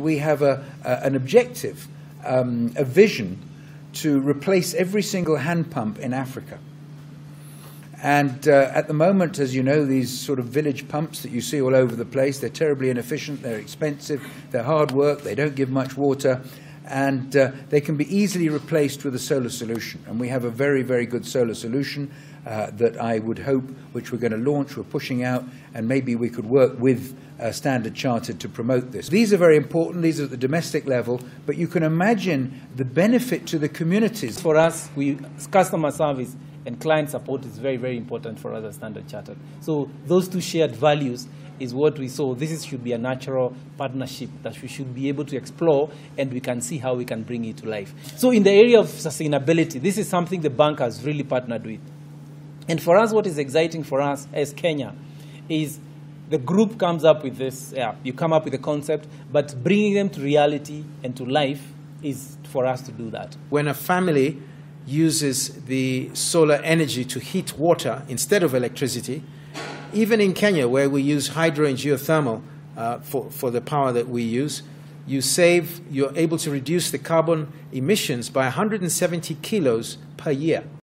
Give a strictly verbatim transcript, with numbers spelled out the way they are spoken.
we have a, a, an objective, um, a vision to replace every single hand pump in Africa. And uh, at the moment, as you know, these sort of village pumps that you see all over the place, they're terribly inefficient, they're expensive, they're hard work, they don't give much water, and uh, they can be easily replaced with a solar solution. And we have a very, very good solar solution uh, that I would hope, which we're going to launch, we're pushing out, and maybe we could work with uh, Stanchart to promote this. These are very important, these are at the domestic level, but you can imagine the benefit to the communities. For us, we, customer service and client support is very, very important for us at Stanchart. So those two shared values is what we saw. This is, should be a natural partnership that we should be able to explore, and we can see how we can bring it to life. So in the area of sustainability, this is something the bank has really partnered with. And for us, what is exciting for us as Kenya is the group comes up with this, yeah, you come up with a concept, but bringing them to reality and to life is for us to do that. When a family uses the solar energy to heat water instead of electricity, even in Kenya, where we use hydro and geothermal uh, for, for the power that we use, you save, you're able to reduce the carbon emissions by one hundred seventy kilos per year.